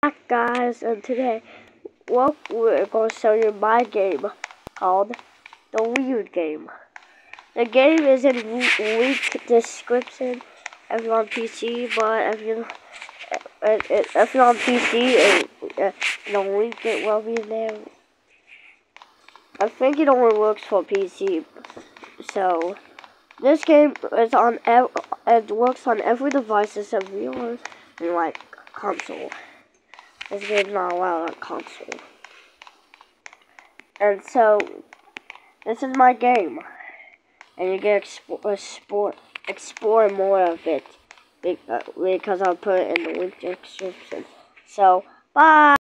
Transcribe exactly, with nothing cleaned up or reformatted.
Hi guys, and today, well, we're going to show you my game called the Weird Game. The game is in weak description if you're on P C, but if you if you're on P C, it, uh, the link it will be there. I think it only works for P C, so this game is on it works on every device except yours and like console. This game's not allowed on console. And so, this is my game. And you can explore, explore, explore more of it. Because I'll put it in the link description. So, bye!